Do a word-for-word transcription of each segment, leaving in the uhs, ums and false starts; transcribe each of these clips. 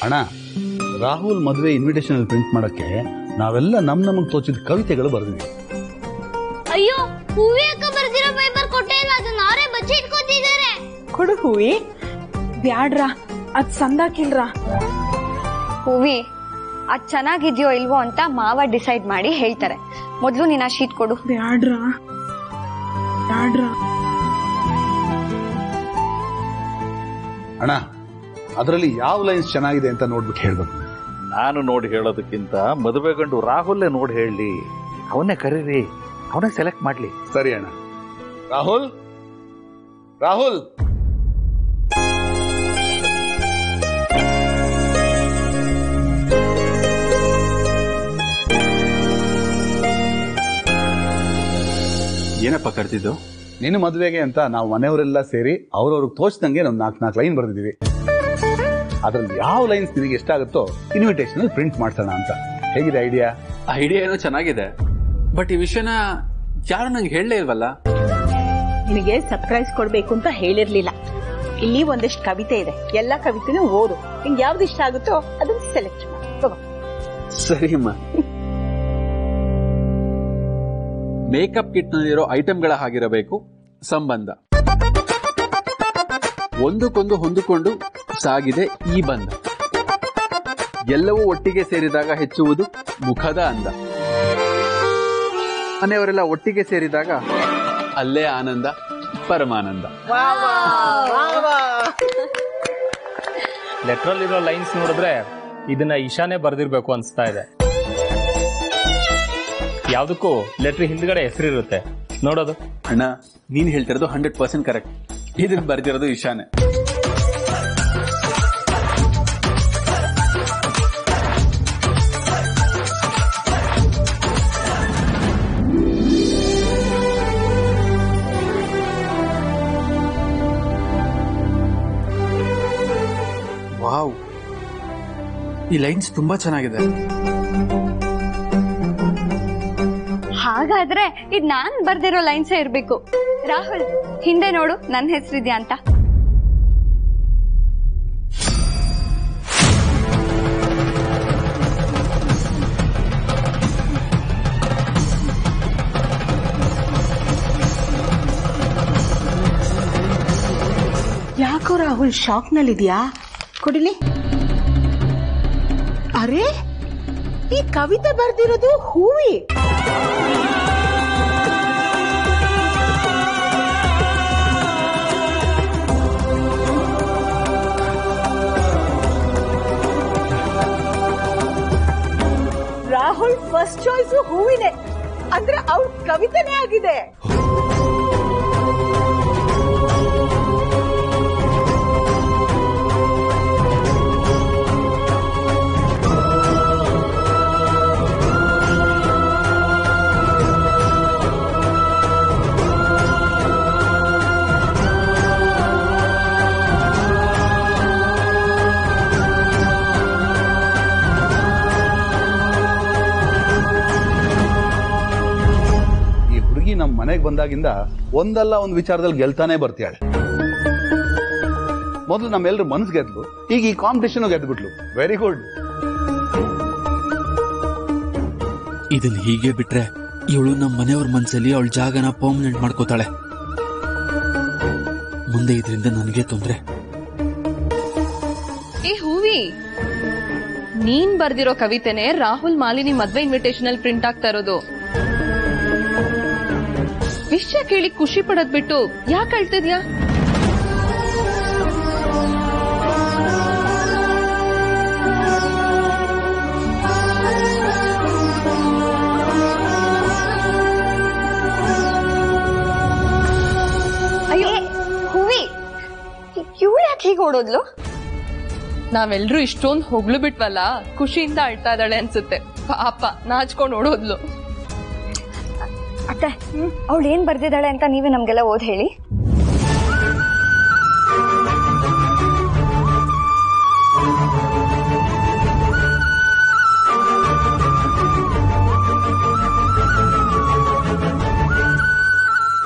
ಅಣ್ಣ, ರಾಹುಲ್ ಮದುವೆ ಇನ್ವಿಟೇಷನ್ ಅಲ್ಲಿ ಪ್ರಿಂಟ್ ಮಾಡಕ್ಕೆ ನಾವೆಲ್ಲ ನಮ್ ನಮಗ್ ತೋಚಿದ ಕವಿತೆಗಳು ಬರೆದಿದ್ವಿ. ಅಯ್ಯೋ, ಹೂವಿ ಅಕ್ಕ ಬರ್ದಿರೋ ಪೇಪರ್ ಕೊಟ್ಟೆ ಇಲ್ಲ, ಅದನ್ನ ಅವರೇ ಬಚ್ಚಿ ಇಟ್ಕೊತಿದ್ದಾರೆ. ಕೊಡು ಹೂವಿ. ಬ್ಯಾಡ್ರ, ಅದ್ ಸಂದಾಕಿಲ್ರ. ಹೂವಿ, ಅದ್ ಚೆನ್ನಾಗಿದ್ಯೋ ಇಲ್ವೋ ಅಂತ ಮಾವ ಡಿಸೈಡ್ ಮಾಡಿ ಹೇಳ್ತಾರೆ. ಮೊದ್ಲು ನೀನ್ ಆ ಶೀಟ್ ಕೊಡು. ಬ್ಯಾಡ್ರ ಬ್ಯಾಡ್ರ ಅಣ್ಣ, ಅದರಲ್ಲಿ ಯಾವ ಲೈನ್ಸ್ ಚೆನ್ನಾಗಿದೆ ಅಂತ ನೋಡ್ಬಿಟ್ಟು ಹೇಳ್ಬೇಕು. ನಾನು ನೋಡಿ ಹೇಳೋದಕ್ಕಿಂತ ಮದುವೆ ಗಂಡು ರಾಹುಲ್ಲೇ ನೋಡಿ ಹೇಳಿ. ಅವನ್ನೇ ಕರೀರಿ, ಅವನೇ ಸೆಲೆಕ್ಟ್ ಮಾಡ್ಲಿ. ಸರಿ ಅಣ್ಣ. ರಾಹುಲ್, ರಾಹುಲ್ ಏನಪ್ಪ ಕರ್ತಿದ್ದು? ನಿನ್ನ ಮದುವೆಗೆ ಅಂತ ನಾವು ಮನೆಯವರೆಲ್ಲ ಸೇರಿ ಅವ್ರವ್ರಿಗೆ ತೋಚ್ದಂಗೆ ಒಂದು ನಾಲ್ಕು ನಾಲ್ಕು ಲೈನ್ ಬರೆದಿದ್ದೀವಿ. ಅದ್ರಲ್ಲಿ ಯಾವ ಲೈನ್ಸ್ ನಿನಗೆ ಎಷ್ಟಾಗುತ್ತೋ ಇನ್ವಿಟೇಷನ್ ಅಲ್ಲಿ ಪ್ರಿಂಟ್ ಮಾಡ್ಸೋಣ ಅಂತ. ಹೇಗಿದೆ ಐಡಿಯಾ? ಐಡಿಯಾ ಏನೋ ಚೆನ್ನಾಗಿದೆ, ಬಟ್ ಈ ವಿಷಯನ ಯಾರು ನಂಗೆ ಹೇಳಲೇ ಇಲ್ವಲ್ಲ. ನಿನಗೆ ಸರ್ಪ್ರೈಸ್ ಕೊಡ್ಬೇಕು ಅಂತ ಹೇಳಿರ್ಲಿಲ್ಲ. ಇಲ್ಲಿ ಒಂದಿಷ್ಟು ಕವಿತೆ ಇದೆ, ಎಲ್ಲಾ ಕವಿತೆನೂ ಓದು. ನಿಂಗೆ ಯಾವ್ದು ಇಷ್ಟ ಆಗುತ್ತೋ ಅದನ್ನ ಸೆಲೆಕ್ಟ್ ಮಾಡಿ ತಗೋ. ಸರಿ ಅಮ್ಮ. ಮೇಕಪ್ ಕಿಟ್ ನಲ್ಲಿರೋ ಐಟಮ್ಗಳ ಹಾಗಿರಬೇಕು ಸಂಬಂಧ. ಒಂದಕ್ಕೊಂದು ಹೊಂದಿಕೊಂಡು ಸಾಗಿದೆ ಈ ಬಂಧ. ಎಲ್ಲವೂ ಒಟ್ಟಿಗೆ ಸೇರಿದಾಗ ಹೆಚ್ಚುವುದು ಮುಖದ ಅಂದ. ಮನೆಯವರೆಲ್ಲ ಒಟ್ಟಿಗೆ ಸೇರಿದಾಗ ಅಲ್ಲೇ ಆನಂದ ಪರಮಾನಂದ. ಲೆಟ್ರಲ್ಲಿರೋ ಲೈನ್ಸ್ ನೋಡಿದ್ರೆ ಇದನ್ನ ಈಶಾನೆ ಬರ್ದಿರ್ಬೇಕು ಅನ್ಸ್ತಾ ಇದೆ. ಯಾವ್ದಕ್ಕೂ ಲೆಟ್ರ್ ಹಿಂದ್ಗಡೆ ಹೆಸರಿರುತ್ತೆ ನೋಡೋದು. ಅಣ್ಣ, ನೀನ್ ಹೇಳ್ತಿರೋದು ಹಂಡ್ರೆಡ್ ಪರ್ಸೆಂಟ್ ಕರೆಕ್ಟ್. ಇದನ್ನ ಬರ್ದಿರೋದು ಈಶಾನೆ. ವಾವ್, ಈ ಲೈನ್ಸ್ ತುಂಬಾ ಚೆನ್ನಾಗಿದೆ. ಹಾಗಾದ್ರೆ ಇದ್ ನಾನ್ ಬರ್ದಿರೋ ಲೈನ್ಸೇ ಇರ್ಬೇಕು. ರಾಹುಲ್, ಹಿಂದೆ ನೋಡು, ನನ್ ಹೆಸರಿದ್ಯಾ ಅಂತ. ಯಾಕೋ ರಾಹುಲ್ ಶಾಕ್ ನಲ್ಲಿದ್ಯಾ? ಕೊಡಿಲಿ. ಅರೆ, ಈ ಕವಿತೆ ಬರ್ದಿರೋದು ಹೂವಿ. ರಾಹುಲ್ ಫಸ್ಟ್ ಚಾಯ್ಸ್ ಹೂವಿನೇ, ಅಂದ್ರೆ ಅವ್ರ ಕವಿತೆನೇ ಆಗಿದೆ. ನಮ್ ಮನೆಗೆ ಬಂದಾಗಿಂದ ಒಂದಲ್ಲ ಒಂದು ವಿಚಾರದಲ್ಲಿ ಗೆಲ್ತಾನೆ ಬರ್ತಾಳೆ. ಮೊದಲು ನಮ್ಮೆಲ್ಲರೂ ಮನಸ್ಸು ಗೆದ್ಲು, ಈಗ ಈ ಕಾಂಪಿಟೇಷನ್ ಗೆದ್ಬಿಟ್ಲು. Very good. ಇದನ್ನ ಹೀಗೆ ಬಿಟ್ರೆ ಇವಳು ನಮ್ಮ ಮನೆಯವ್ರ ಮನ್ಸಲ್ಲಿ ಅವಳ ಜಾಗನ ಪರ್ಮನೆಂಟ್ ಮಾಡ್ಕೋತಾಳೆ. ಮುಂದೆ ಇದರಿಂದ ನನಗೆ ತೊಂದ್ರೆ. ಏ ಹೂವಿ, ನೀನ್ ಬರ್ದಿರೋ ಕವಿತೆನೆ ರಾಹುಲ್ ಮಾಲಿನಿ ಮದ್ವೆ ಇನ್ವಿಟೇಷನ್ ಅಲ್ಲಿ ಪ್ರಿಂಟ್ ಆಗ್ತಾ ಇರೋದು. ವಿಷಯ ಕೇಳಿ ಖುಷಿ ಪಡೋದ್ ಬಿಟ್ಟು ಯಾಕೆ ಅಳ್ತಿದ್ಯಾ? ಅಯ್ಯೋ ಹೂವಿ, ಇವಳು ಯಾಕೆ ಹೀಗೆ ಓಡೋದ್ಲು? ನಾವೆಲ್ರೂ ಇಷ್ಟೊಂದು ಹೊಗ್ಳು ಬಿಟ್ವಲ್ಲ, ಖುಷಿಯಿಂದ ಅಳ್ತಾ ಇದ್ದಾಳೆ ಅನ್ಸುತ್ತೆ. ಪಾಪ ನಾಚ್ಕೊಂಡು ಓಡೋದ್ಲು. ಅತ್ತೆ, ಅವಳು ಏನ್ ಬರ್ದಿದ್ದಾಳೆ ಅಂತ ನೀವೇ ನಮ್ಗೆಲ್ಲ ಓದ್ ಹೇಳಿ.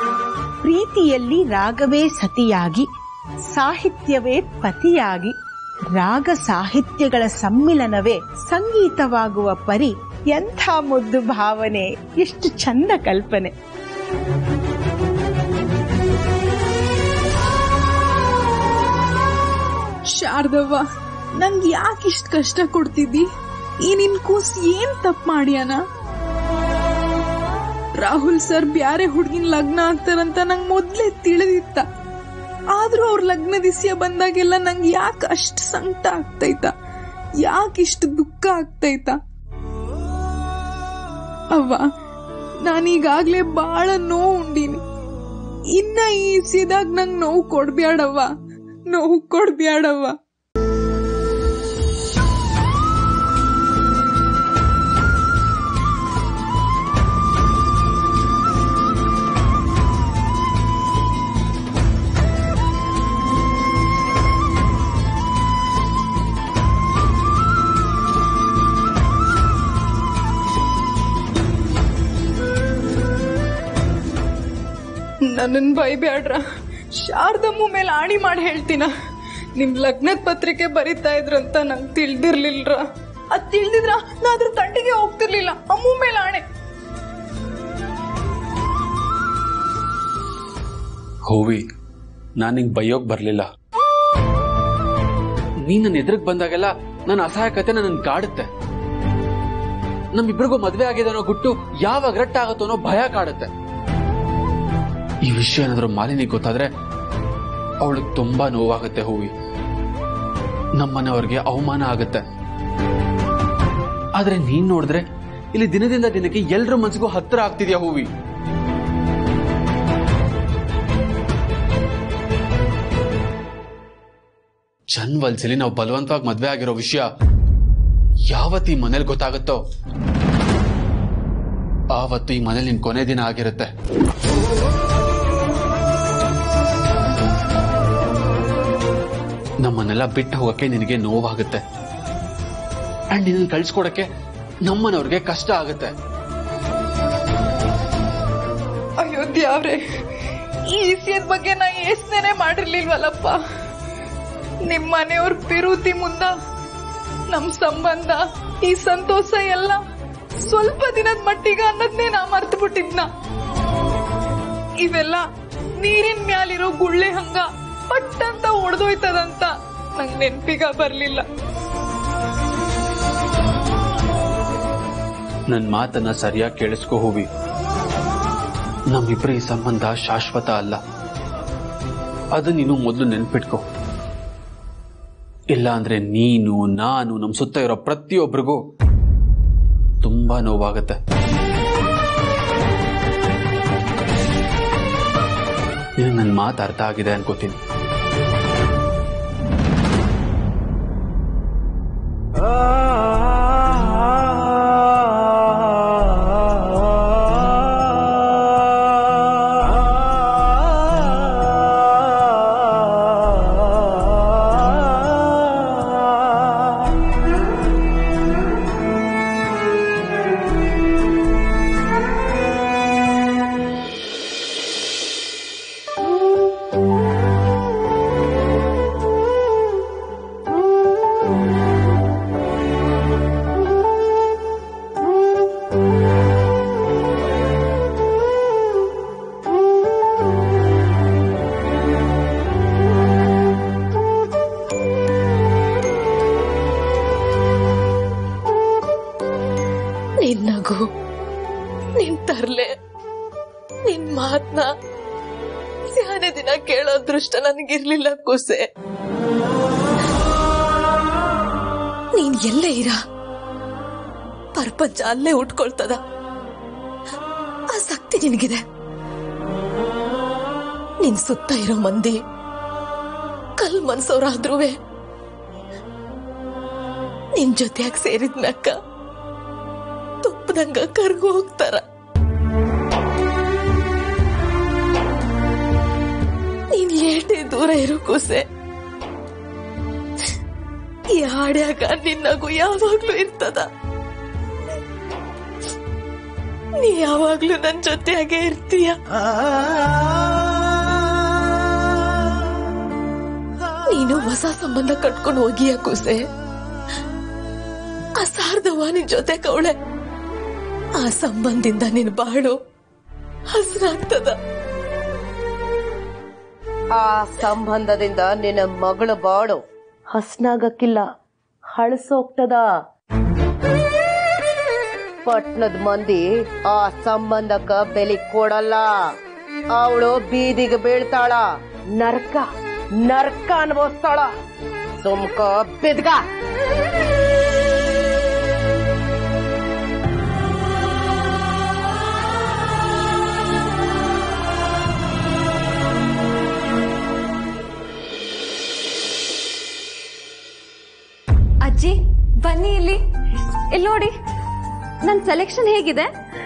ಪ್ರೀತಿಯಲ್ಲಿ ರಾಗವೇ ಸತಿಯಾಗಿ, ಸಾಹಿತ್ಯವೇ ಪತಿಯಾಗಿ, ರಾಗ ಸಾಹಿತ್ಯಗಳ ಸಮ್ಮಿಲನವೇ ಸಂಗೀತವಾಗುವ ಪರಿ ಎಂಥ ಮುದ್ದು ಭಾವನೆ, ಎಷ್ಟು ಚಂದ ಕಲ್ಪನೆ. ಶಾರದವ್ವ, ನಂಗೆ ಯಾಕೆ ಇಷ್ಟ ಕಷ್ಟ ಕೊಡ್ತಿದ್ದಿ? ಈ ನಿನ್ ಕೂಸ್ ಏನ್ ತಪ್ಪು ಮಾಡ್ಯಾನ? ರಾಹುಲ್ ಸರ್ ಬ್ಯಾರೆ ಹುಡ್ಗಿನ್ ಲಗ್ನ ಆಗ್ತಾರಂತ ನಂಗ್ ಮೊದ್ಲೇ ತಿಳಿದಿತ್ತ. ಆದ್ರೂ ಅವ್ರ ಲಗ್ನ ದಿಸ್ಯ ಬಂದಾಗೆಲ್ಲ ನಂಗೆ ಯಾಕೆ ಅಷ್ಟು ಸಂಕಟ ಆಗ್ತೈತ, ಯಾಕೆ ಇಷ್ಟು ದುಃಖ ಆಗ್ತೈತ? ಅವ್ವ, ನಾನೀಗಾಗ್ಲೇ ಬಾಳ ನೋವು ಉಂಡೀನಿ. ಇನ್ನ ಈ ಸಿದಾಗ ನಂಗ್ ನೋವು ಕೊಡ್ಬ್ಯಾಡವ್ವ, ನೋವು ಕೊಡ್ಬ್ಯಾಡವ್ವ. ನನ್ನನ್ ಬೈಬ್ಯಾಡ್ರ, ಶಾರದಮ್ಮ ಮೇಲೆ ಆಣಿ ಮಾಡಿ ಹೇಳ್ತೀನ. ನಿಮ್ ಲಗ್ನದ ಪತ್ರಿಕೆ ಬರಿತಾ ಇದ್ರಂತ ನಂಗೆ ತಿಳಿದಿರ್ಲಿಲ್ರ. ಅದ್ ತಿಳಿದಿದ್ರ ನಾ ಅದ್ರ ತಂಟಿಗೆ ಹೋಗ್ತಿರ್ಲಿಲ್ಲ. ಅಮ್ಮ ಮೇಲೆ ಆಣೆ. ಹೂವಿ, ನಾನ್ ನಿಂಗ್ ಬೈಯೋಕ್ ಬರ್ಲಿಲ್ಲ. ನೀ ನನ್ನ ಎದುರಿಗೆ ಬಂದಾಗೆಲ್ಲ ನನ್ನ ಅಸಹಾಯಕತೆ ನನ್ನ ಕಾಡುತ್ತೆ. ನಮ್ಮಿಬ್ರಿಗೂ ಮದ್ವೆ ಆಗಿದೆ ಅನ್ನೋ ಗುಟ್ಟು ಯಾವಾಗ ರಟ್ಟ ಆಗುತ್ತೋ ಅನ್ನೋ ಭಯ ಕಾಡುತ್ತೆ. ಈ ವಿಷಯ ಏನಾದ್ರೂ ಮಾಲಿನಿಗೆ ಗೊತ್ತಾದ್ರೆ ಅವಳಿಗೆ ತುಂಬಾ ನೋವಾಗುತ್ತೆ ಹೂವಿ. ನಮ್ಮನೆಯವ್ರಿಗೆ ಅವಮಾನ ಆಗುತ್ತೆ. ಆದ್ರೆ ನೀನ್ ನೋಡಿದ್ರೆ ಇಲ್ಲಿ ದಿನದಿಂದ ದಿನಕ್ಕೆ ಎಲ್ರ ಮನ್ಸಿಗೂ ಹತ್ತಿರ ಆಗ್ತಿದ್ಯಾ ಹೂವಿ. ಜನ್ವಲ್ಸಲಿ ನಾವು ಬಲವಂತವಾಗಿ ಮದ್ವೆ ಆಗಿರೋ ವಿಷಯ ಯಾವತ್ತು ಈ ಮನೇಲಿ ಗೊತ್ತಾಗುತ್ತೋ ಆವತ್ತು ಈ ಮನೇಲಿ ನಿನ್ ಕೊನೆ ದಿನ ಆಗಿರುತ್ತೆ. ನಮ್ಮನ್ನೆಲ್ಲ ಬಿಟ್ಟು ಹೋಗಕ್ಕೆ ನಿನಗೆ ನೋವಾಗುತ್ತೆ. ಅಂಡ್ ನಿನ್ನ ಕಳ್ಸ್ಕೊಡಕ್ಕೆ ನಮ್ಮನವ್ರಿಗೆ ಕಷ್ಟ ಆಗುತ್ತೆ. ಅಯ್ಯೋ ದ್ಯಾವ್ರೆ, ಈ ವಿಷಯದ ಬಗ್ಗೆ ನಾ ಯೋಚನೆ ಮಾಡಿರ್ಲಿಲ್ವಲ್ಲಪ್ಪ. ನಿಮ್ ಮನೆಯವ್ರ ಪಿರುತಿ ಮುಂದ ನಮ್ ಸಂಬಂಧ, ಈ ಸಂತೋಷ ಎಲ್ಲ ಸ್ವಲ್ಪ ದಿನದ ಮಟ್ಟಿಗ ಅನ್ನೋದ್ನೇ ನಾ ಮರ್ತು ಬಿಟ್ಟಿದ್ನ. ಇವೆಲ್ಲ ನೀರಿನ ಮ್ಯಾಲಿರೋ ಗುಳ್ಳೆ ಹಂಗ ಪಟ್ಟಂತ ಒಡೆದೋಯ್ತದಂತ ನಂಗ್ ನೆನ್ಪಿಗ ಬರ್ಲಿಲ್ಲ. ನನ್ ಮಾತನ್ನ ಸರಿಯಾಗಿ ಕೇಳಿಸ್ಕೋ ಹೂವಿ. ನಮ್ಮಿಬ್ರ ಈ ಸಂಬಂಧ ಶಾಶ್ವತ ಅಲ್ಲ. ಅದು ನೀನು ಮೊದಲು ನೆನ್ಪಿಟ್ಕೋ. ಇಲ್ಲ ಅಂದ್ರೆ ನೀನು, ನಾನು, ನಮ್ ಸುತ್ತ ಇರೋ ಪ್ರತಿಯೊಬ್ಬರಿಗೂ ತುಂಬಾ ನೋವಾಗುತ್ತೆ. ನೀನು ನನ್ನ ಮಾತು ಅರ್ಥ ಆಗಿದೆ ಅನ್ಕೋತೀನಿ. ನಿನ್ ನಗು, ನಿನ್ ತರ್ಲೆ, ನಿನ್ ಮಾತ್ನ ಸ್ಯಾನೆ ದಿನ ಕೇಳೋ ಅದೃಷ್ಟ ನನಗಿರ್ಲಿಲ್ಲ ಕೂಸೆ. ನೀನ್ ಎಲ್ಲೇ ಇರ ಪ್ರಪಂಚ ಅಲ್ಲೇ ಉಟ್ಕೊಳ್ತದ. ಆ ಶಕ್ತಿ ನಿನಗಿದೆ. ನಿನ್ ಸುತ್ತ ಇರೋ ಮಂದಿ ಕಲ್ ಮನ್ಸೋರಾದ್ರೂ ನಿನ್ ಜೊತೆಯಾಗಿ ಸೇರಿದ್ಮ್ಯಾಕ ತುಪ್ಪದಂಗ ಕರ್ಗು ಹೋಗ್ತಾರ. ನೀನ್ ಏಟೇ ದೂರ ಇರೋ ಕೂಸೆ, ಈ ಹಾಡ್ಯಾಗ ನಿನ್ನಗು ಯಾವಾಗ್ಲೂ ಇರ್ತದ. ನೀ ಯಾವಾಗ್ಲೂ ನನ್ ಜೊತೆಯಾಗೆ ಇರ್ತೀಯ. ನೀನು ಹೊಸ ಸಂಬಂಧ ಕಟ್ಕೊಂಡು ಹೋಗಿಯ ಕೂಸೆ. ಆ ಸಾರ್ದವ್ವ ನಿನ್ ಜೊತೆ ಕವಳೆ. ಆ ಸಂಬಂಧದಿಂದ ನಿನ್ ಬಾಳು ಹಸ್ರಾಗ್ತದ. ಆ ಸಂಬಂಧದಿಂದ ನಿನ್ನ ಮಗಳ ಬಾಳು ಹಸ್ನಾಗಕ್ಕಿಲ್ಲ, ಹಳಸೋಗ್ತದ. ಪಟ್ನದ ಮಂದಿ ಆ ಸಂಬಂಧಕ್ಕ ಬೆಲೆ ಕೊಡಲ್ಲ. ಅವಳು ಬೀದಿಗೆ ಬೀಳ್ತಾಳ, ನರ್ಕ ನರ್ಕ ಅನ್ಭವಿಸ್ತಾಳ. ಸುಮ್ಕ ಬಿದ್ಗ. ಅಜ್ಜಿ ಬನ್ನಿ ಇಲ್ಲಿ. ಇಲ್ಲಿ ನೋಡಿ, ನನ್ ಸೆಲೆಕ್ಷನ್ ಹೇಗಿದೆ?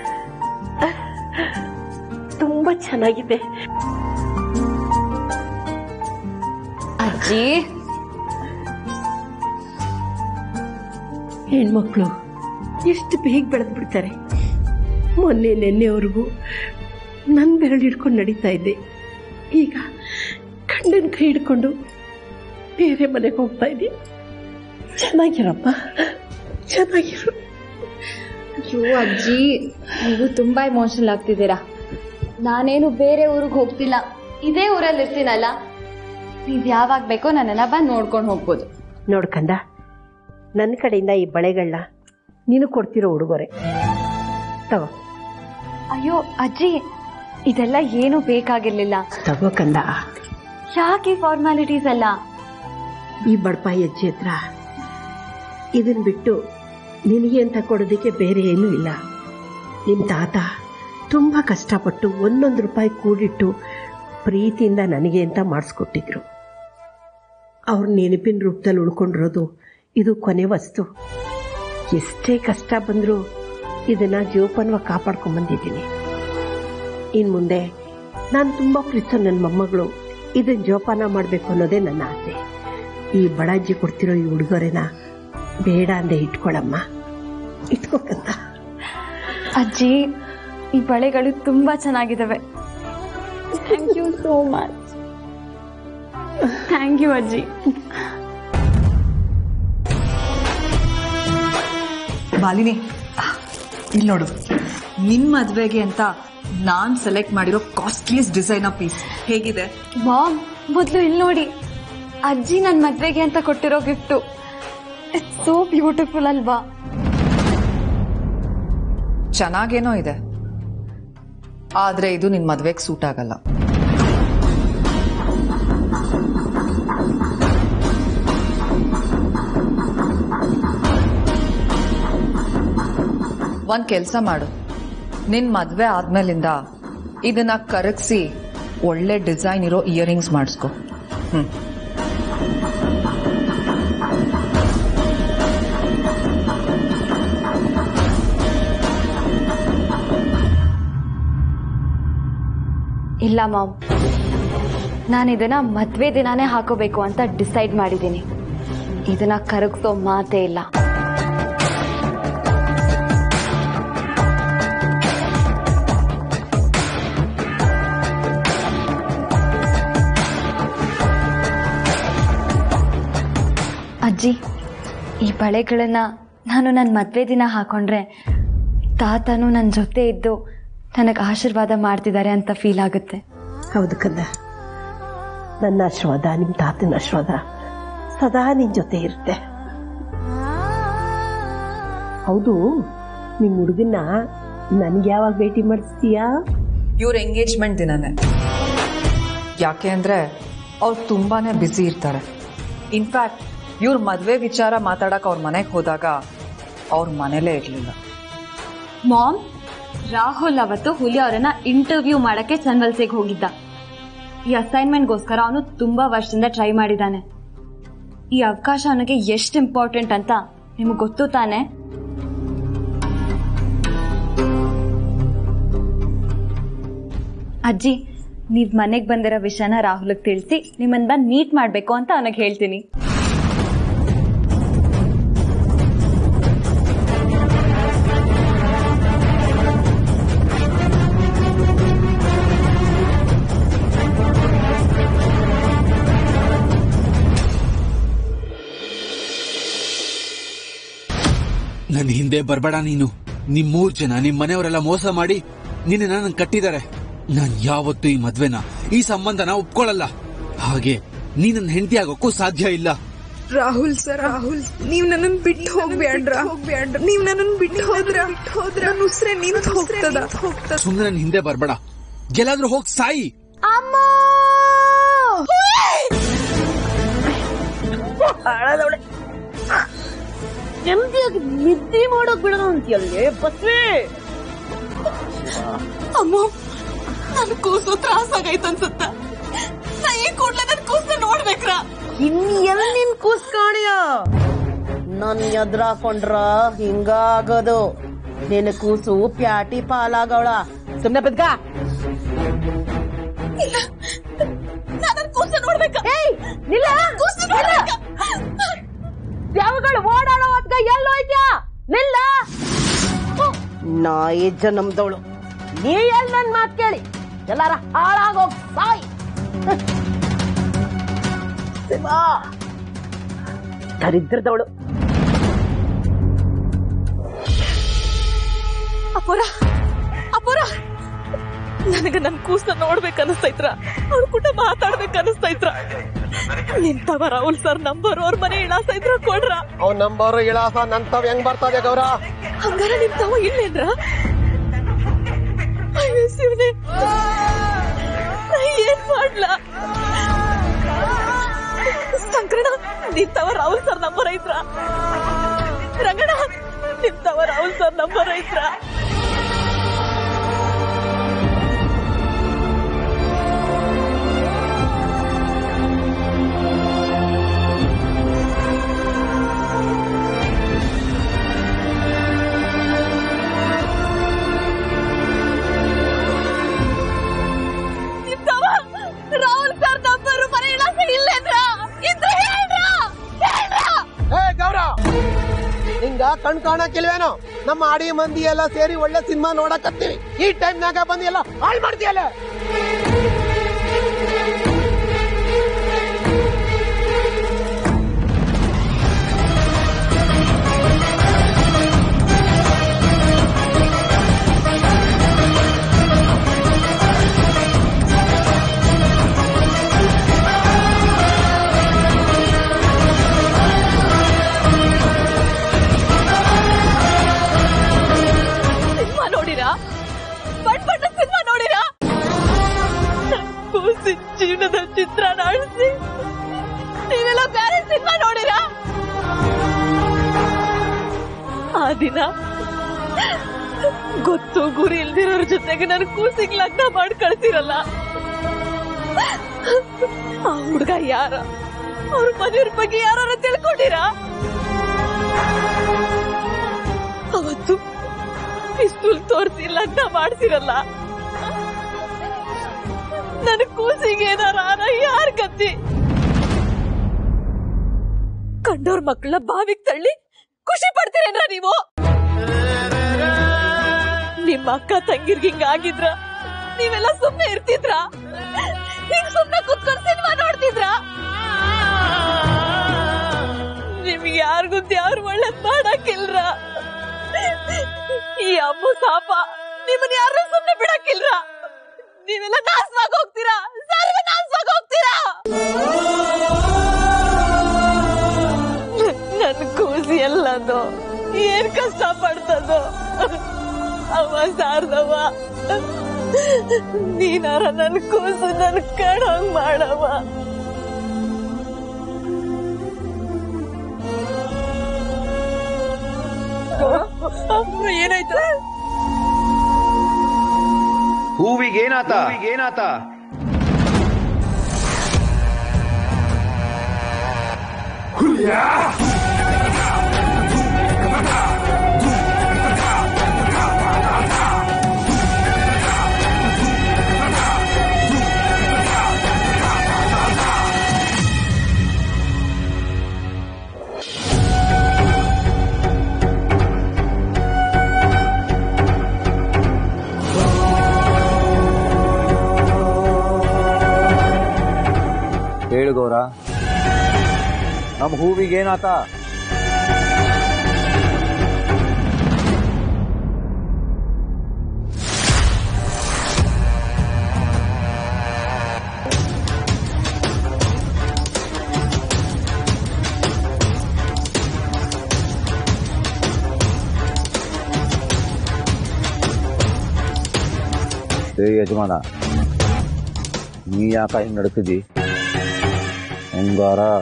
ತುಂಬಾ ಚೆನ್ನಾಗಿದೆ ಅಜ್ಜಿ. ಹೆಣ್ಮಕ್ಳು ಎಷ್ಟು ಬೇಗ ಬೆಳೆದ್ ಬಿಡ್ತಾರೆ. ಮೊನ್ನೆ ನೆನ್ನೆವರೆಗೂ ನನ್ ಬೆರಳು ಹಿಡ್ಕೊಂಡು ನಡೀತಾ ಇದ್ದೆ, ಈಗ ಗಂಡನ ಕೈ ಹಿಡ್ಕೊಂಡು ಬೇರೆ ಮನೆಗೆ ಹೋಗ್ತಾ ಇದ್ದೆ. ಚೆನ್ನಾಗಿರಪ್ಪ, ಚೆನ್ನಾಗಿರು. ಅಯ್ಯೋ ಅಜ್ಜಿ, ನೀವು ತುಂಬಾ ಇಮೋಷನಲ್ ಆಗ್ತಿದ್ದೀರಾ. ನಾನೇನು ಬೇರೆ ಊರಿಗೆ ಹೋಗ್ತಿಲ್ಲ, ಇದೇ ಊರಲ್ಲಿ ಇರ್ತೀನಲ್ಲ. ನೀವ್ ಯಾವಾಗ ಬೇಕೋ ನನ್ನನ್ನ ಬಂದು ನೋಡ್ಕೊಂಡು ಹೋಗ್ಬೋದು. ನೋಡ್ಕಂದ, ನನ್ನ ಕಡೆಯಿಂದ ಈ ಬಳೆಗಳನ್ನ ನೀನು ಕೊಡ್ತಿರೋ ಉಡುಗೊರೆ ತಗೋ. ಅಯ್ಯೋ ಅಜ್ಜಿ, ಇದೆಲ್ಲ ಏನು ಬೇಕಾಗಿರ್ಲಿಲ್ಲ. ತಗೋಕಂದ. ಯಾಕೆ ಫಾರ್ಮಾಲಿಟೀಸ್ ಎಲ್ಲ? ಈ ಬಡಪಾಯಿ ಅಜ್ಜಿ ಹತ್ರ ಇದನ್ ಬಿಟ್ಟು ನಿನಗೆ ಅಂತ ಕೊಡೋದಕ್ಕೆ ಬೇರೆ ಏನೂ ಇಲ್ಲ. ನಿಮ್ ತಾತ ತುಂಬಾ ಕಷ್ಟಪಟ್ಟು ಒಂದೊಂದು ರೂಪಾಯಿ ಕೂಡಿಟ್ಟು ಪ್ರೀತಿಯಿಂದ ನನಗೆ ಅಂತ ಮಾಡಿಸ್ಕೊಟ್ಟಿದ್ರು. ಅವ್ರ ನೆನಪಿನ ರೂಪದಲ್ಲಿ ಉಳ್ಕೊಂಡಿರೋದು ಇದು ಕೊನೆ ವಸ್ತು. ಎಷ್ಟೇ ಕಷ್ಟ ಬಂದರೂ ಇದನ್ನ ಜೋಪಾನವಾಗಿ ಕಾಪಾಡ್ಕೊಂಡ್ ಬಂದಿದ್ದೀನಿ. ಇನ್ ಮುಂದೆ ನಾನು ತುಂಬಾ ಪ್ರೀತಿಸೋ ನನ್ನ ಮೊಮ್ಮಗಳು ಇದನ್ನ ಜೋಪಾನ ಮಾಡಬೇಕು ಅನ್ನೋದೇ ನನ್ನ ಆಸೆ. ಈ ಬಡಾಜ್ಜಿ ಕೊಡ್ತಿರೋ ಈ ಉಡುಗೊರೆನ ಬೇಡ ಅಂದೆ ಇಟ್ಕೊಳಮ್ಮ, ಇಟ್ಕೋಕಂತ. ಅಜ್ಜಿ, ಈ ಬಳೆಗಳು ತುಂಬಾ ಚೆನ್ನಾಗಿದ್ದಾವೆ. Thank you so much. Thank you ಅಜ್ಜಿ. ಮಾಲಿನಿ, ಇಲ್ಲಿ ನೋಡು, ನಿನ್ ಮದ್ವೆಗೆ ಅಂತ ನಾನ್ ಸೆಲೆಕ್ಟ್ ಮಾಡಿರೋ ಕಾಸ್ಟ್ಲಿಯಸ್ಟ್ ಡಿಸೈನರ್ ಪೀಸ್ ಹೇಗಿದೆ? ಮಾಮ್, ಮೊದ್ಲು ಇಲ್ಲಿ ನೋಡಿ, ಅಜ್ಜಿ ನನ್ ಮದ್ವೆಗೆ ಅಂತ ಕೊಟ್ಟಿರೋ ಗಿಫ್ಟು. ಇಟ್ಸ್ ಸೋ ಬ್ಯೂಟಿಫುಲ್ ಅಲ್ವಾ? ಚೆನ್ನಾಗೇನೋ ಇದೆ, ಆದ್ರೆ ಇದು ನಿನ್ ಮದ್ವೆಗೆ ಸೂಟ್ ಆಗಲ್ಲ. ಒಂದ್ ಕೆಲ್ಸ ಮಾಡು, ನಿನ್ ಮದ್ವೆ ಆದ್ಮೇಲಿಂದ ಇದನ್ನ ಕರಗಿಸಿ ಒಳ್ಳೆ ಡಿಸೈನ್ ಇರೋ ಇಯರಿಂಗ್ಸ್ ಮಾಡಿಸ್ಕೊ. ಹ್ಮ್ ಇಲ್ಲ ಮಾಮ್, ನಾನು ಇದನ್ನ ಮದ್ವೆ ದಿನಾನೇ ಹಾಕೋಬೇಕು ಅಂತ ಡಿಸೈಡ್ ಮಾಡಿದ್ದೀನಿ. ಇದನ್ನ ಕರಗಿಸೋ ಮಾತೇ ಇಲ್ಲ. ಅಜ್ಜಿ, ಈ ಬಳೆಗಳನ್ನ ನಾನು ನನ್ನ ಮದ್ವೆ ದಿನ ಹಾಕೊಂಡ್ರೆ ತಾತನು ನನ್ನ ಜೊತೆ ಇದ್ದು ನನಗೆ ಆಶೀರ್ವಾದ ಮಾಡ್ತಿದ್ದಾರೆ ಅಂತ ಫೀಲ್ ಆಗುತ್ತೆ. ಹೌದು ಕಂದ, ನನ್ನ ಆಶೀರ್ವಾದ, ನಿಮ್ಮ ತಾತನ ಆಶೀರ್ವಾದ ಸದಾ ನಿನ್ ಜೊತೆ ಇರುತ್ತೆ. ಹೌದು, ನಿಮ್ ಹುಡುಗನ್ನ ನನ್ಗೆ ಯಾವಾಗ ಭೇಟಿ ಮಾಡಿಸ್ತೀಯಾ? ಇವ್ರ ಎಂಗೇಜ್ಮೆಂಟ್ ದಿನನೇ. ಯಾಕೆ ಅಂದ್ರೆ ಅವ್ರು ತುಂಬಾನೇ ಬ್ಯುಸಿ ಇರ್ತಾರೆ. ಇನ್ಫ್ಯಾಕ್ಟ್ ಇವ್ರ ಮದ್ವೆ ವಿಚಾರ ಮಾತಾಡಕ್ ಅವ್ರ ಮನೆಗೆ ಹೋದಾಗ ಅವ್ರ ಮನೇಲೇ ಇರ್ಲಿಲ್ಲ. ಮಾಮ್, ರಾಹುಲ್ ಅವತ್ತು ಹುಲಿ ಅವರನ್ನ ಇಂಟರ್ವ್ಯೂ ಮಾಡಕ್ಕೆ ಚನ್ವಲ್ಸಿಗೆ ಹೋಗಿದ್ದ. ಈ ಅಸೈನ್ಮೆಂಟ್ಗೋಸ್ಕರ ಅವನು ತುಂಬಾ ವರ್ಷದಿಂದ ಟ್ರೈ ಮಾಡಿದ್ದಾನೆ. ಈ ಅವಕಾಶ ಅವನಿಗೆ ಎಷ್ಟು ಇಂಪಾರ್ಟೆಂಟ್ ಅಂತ ನಿಮಗೆ ಗೊತ್ತು ತಾನೆ? ಅಜ್ಜಿ, ನೀವ್ ಮನೆಗ್ ಬಂದಿರೋ ವಿಷಯನ ರಾಹುಲ್ಗೆ ತಿಳಿಸಿ ನಿಮ್ಮನ್ನ ಬಂದು ಮೀಟ್ ಮಾಡ್ಬೇಕು ಅಂತ ಅವನಿಗೆ ಹೇಳ್ತೀನಿ. ಹಿಂದೆ ಬರ್ಬೇಡ ನೀನು. ನಿಮ್ ಮೂರ್ ಜನ ನಿಮ್ ಮನೆಯವರೆಲ್ಲ ಮೋಸ ಮಾಡಿ ನಿನ್ನ ನನ್ನ ಕಟ್ಟಿದ್ದಾರೆ. ನಾನ್ ಯಾವತ್ತೂ ಈ ಮದ್ವೆನ ಈ ಸಂಬಂಧನ ಒಪ್ಕೊಳ್ಳಲ್ಲ. ಹಾಗೆ ನೀ ನನ್ನ ಹೆಂಡತಿ ಆಗೋಕ್ಕೂ ಸಾಧ್ಯ ಇಲ್ಲ. ರಾಹುಲ್ ಸರ್, ರಾಹುಲ್ ನೀವ್ ನನ್ನನ್ ಬಿಟ್ಟು ಹೋಗ್ಬೇಡ್ರ, ಹೋಗ್ಬೇಡ್ರ. ನೀವ್ ನನ್ನನ್ ಬಿಟ್ಟು ಹೋದ್ರ ಹೋದ್ರ ಉಸ್ರೆ ನಿಂತ ಹೋಗ್ತದ ಹೋಗ್ತದ. ಸುಮ್ನೆ ನನ್ ಹಿಂದೆ ಬರ್ಬೇಡ. ಎಲ್ಲಾದ್ರೂ ಹೋಗ್ ಸಾಯಿ. ಅಮ್ಮ ನೆಮ್ಮದಿಯಾಗಿ ನಿದ್ದೆ ಮಾಡೋಕ್ ಬಿಡೋಣ ಅಂತೀಯಲ್ಲೇ ಬಸ್ವಿ. ಅಮ್ಮ ನನ್ ಕೂಸು ತ್ರಾಸಾಗೈತ ಅನ್ಸುತ್ತ. ನಾ ಈ ಕೂಡ್ಲೆ ನನ್ ಕೂಸು ನೋಡ್ಬೇಕ್ರ. ಇನ್ ಎಲ್ ನಿನ್ ಕೂಸ್ ಕಾಣಿಯ ನನ್ ಎದ್ರಾಕೊಂಡ್ರ ಹಿಂಗಾಗದು. ನಿನ್ ಕೂಸು ಪ್ಯಾಟಿ ಪಾಲಾಗವಳ. ಸುಮ್ನೆ ಬದ್ಕ. ನನ್ ಕೂಸು ನೋಡ್ಬೇಕ. ನಿಲ್ಲ ಕೂಸು ನೋಡ್ಬೇಕ. ಯಾವಗಳು ಓಡಾಡೋ ಹೊತ್ಗ ಎಲ್ಲೋಯ್ತ್ಯಾ? ನಿಲ್ಲ. ನಾಯಿ ಜನ್ಮದವಳು, ನೀ ಎಲ್ ನನ್ ಮಾತ್ ಕೇಳಿ ಎಲ್ಲಾರ ಹಾಳಾಗೋಗ್ ಸಾಯ್. ದರಿದ್ರದವಳು. ಅಪುರ ಅಪುರ ನನಗ ನನ್ ಕೂಸ ನೋಡ್ಬೇಕ ಅನಿಸ್ತೈತ್ರ. ಅವ್ರ ಕೂಟ ಮಾತಾಡ್ಬೇಕ ಅನಿಸ್ತೈತ್ರ. ನಿಂತವ ರಾಹುಲ್ ಸರ್ ನಂಬರ್ ಅವ್ರ ಮನೆ ಇಳಾಸ ಇದ್ರ ಕೊಡ್ರ. ಅವ್ ನಂಬರ್ ಇಳಾಸ ನಂತವ್ ಹೆಂಗ್ ಬರ್ತದೆ ಗೌರ? ಹಂಗಾರ ನಿಂತವ ಇಲ್ಲೇನ್ರ? ಅಯ್ಯೋ ಶಿವನೇ, ಏನ್ ಮಾಡ್ಲ? ಸಂಕರಣ ನಿಂತವ ರಾಹುಲ್ ಸರ್ ನಂಬರ್ ಐತ್ರ. ರಂಗಣ ನಿಂತವ ರಾಹುಲ್ ಸರ್ ನಂಬರ್ ಐತ್ರ. ರಾಹುಲ್ ಸರ್ ನಂಬರು ಮನೆ ಇಳಾಸ ಇಲ್ಲೇನ್ರ? ಇದ್ರೆ ಹೇಳ್ರ ಹೇಳ್ರ. ಏ ಗೌರ, ನಿಂಗ ಕಣ್ ಕಾಣಕ್ಕಿಲ್ವೇನೋ? ನಮ್ಮ ಆಡಿ ಮಂದಿ ಎಲ್ಲ ಸೇರಿ ಒಳ್ಳೆ ಸಿನಿಮಾ ನೋಡಕತ್ತೀವಿ. ಈ ಟೈಮ್ನಾಗ ಬಂದು ಎಲ್ಲ ಹಾಳು ಮಾಡ್ತೀಯಲ್ಲ. ಜೀವನದ ಚಿತ್ರ ನಾಡಿಸಿ ನೀವೆಲ್ಲ ಬೇರೆ ಸಿನಿಮಾ ನೋಡಿರ? ಆ ದಿನ ಗೊತ್ತು ಗುರಿ ಇಲ್ದಿರೋರ್ ಜೊತೆಗೆ ನನ್ ಕೂಸಿಗೆ ಲಗ್ನ ಮಾಡಿ ಕಳ್ಸಿರಲ್ಲ. ಆ ಹುಡ್ಗ ಯಾರ? ಅವ್ರ ಮನೆಯವ್ರ ಬಗ್ಗೆ ಯಾರು ತಿಳ್ಕೊಂಡಿರ? ಅವತ್ತು ಪಿಸ್ತೂಲ್ ತೋರಿಸಿ ಲಗ್ನ ಮಾಡ್ಸಿರಲ್ಲ. ನನ್ ಕೂಸಿಗೆ ಏನಾರ ಯಾರ್ ಗತಿ? ಕಂಡೋರ್ ಮಕ್ಕಳ ಬಾವಿಗೆ ತಳ್ಳಿ ಖುಷಿ ಪಡ್ತೀರೇನ್ರ ನೀವು? ನಿಮ್ಮ ಅಕ್ಕ ತಂಗಿರ್ಗ ಹಿಂಗಾಗಿದ್ರ ನೀವೆಲ್ಲ ಸುಮ್ನೆ ಇರ್ತಿದ್ರ? ಹಿಂಗ್ ಸುಮ್ನೆ ಕುತ್ಕೊಂಡ್ ಸಿನಿಮಾ ನೋಡ್ತಿದ್ರ? ನಿಮ್ಗೆ ಯಾರಿಗೂ ಯಾರು ಒಳ್ಳೇದ್ ಮಾಡಕ್ಕಿಲ್ರ. ಈ ಅಮ್ಮ ಸಾಪ ನಿಮ್ಮನ್ನ ಯಾರು ಸುಮ್ನೆ ಬಿಡಕ್ಕಿಲ್ರ. ನೀವೆಲ್ಲ ನಾಶವಾಗಿ ಹೋಗ್ತೀರಾ, ಸರ್ವೇ ನಾಶವಾಗಿ ಹೋಗ್ತೀರಾ. ನನ್ ಕೂಸಿ ಎಲ್ಲದು ಏನ್ ಕಷ್ಟ ಪಡ್ತದೋ ಅವ ಸಾರ್ದವ. ನೀನಾರ ನನ್ ಕೂಸು ನನ್ ಕಣಂಗ್ ಮಾಡವ. ಏನಾಯ್ತು? ಹೂವಿಗೇನಾತ ಹೂವಿಗೇನಾತ ಹೇಳು ಗೌರ, ನಮ್ಮ ಹೂವಿಗೇನಾತ? ಏ ಯಜಮಾನ, ನೀ ಯಾಕ ಹಿಂಗ್ ನಡ್ತಿದ್ದಿ? ಹಂಗಾರ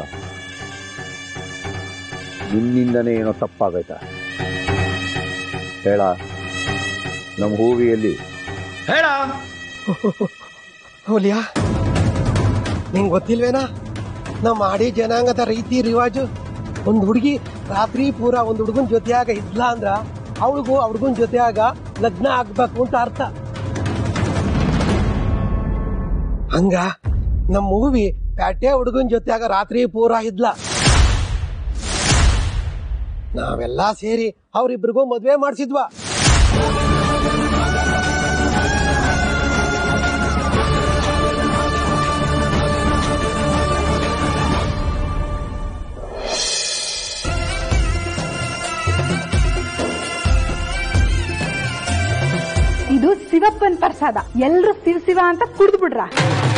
ನಿನ್ನಿಂದನೇ ಏನೋ ತಪ್ಪಾಗೈತ? ಹೇಳ, ನಮ್ಮ ಹೂವಿಯಲ್ಲಿ ಹೇಳ. ಹುಲಿಯಾ, ನಿಂಗೆ ಗೊತ್ತಿಲ್ವೇನಾ ನಮ್ಮ ಆಡಿ ಜನಾಂಗದ ರೀತಿ ರಿವಾಜು? ಒಂದ್ ಹುಡುಗಿ ರಾತ್ರಿ ಪೂರ ಒಂದ್ ಹುಡುಗನ್ ಜೊತೆಯಾಗ ಇದ್ಲ ಅಂದ್ರ ಅವಳಿಗೂ ಆ ಹುಡುಗನ್ ಜೊತೆಯಾಗ ಲಗ್ನ ಆಗ್ಬೇಕು ಅಂತ ಅರ್ಥ. ಹಂಗ ನಮ್ಮ ಮೂವಿ ಪ್ಯಾಟೆ ಹುಡುಗನ್ ಜೊತೆಯಾಗ ರಾತ್ರಿ ಪೂರ ಇದ್ಲ. ನಾವೆಲ್ಲಾ ಸೇರಿ ಅವ್ರಿಬ್ರಿಗೂ ಮದ್ವೆ ಮಾಡ್ಸಿದ್ವಾ. ಇದು ಶಿವಪ್ಪನ್ ಪ್ರಸಾದ. ಎಲ್ರು ಶಿವ ಶಿವ ಅಂತ ಕುಡ್ದು ಬಿಡ್ರ.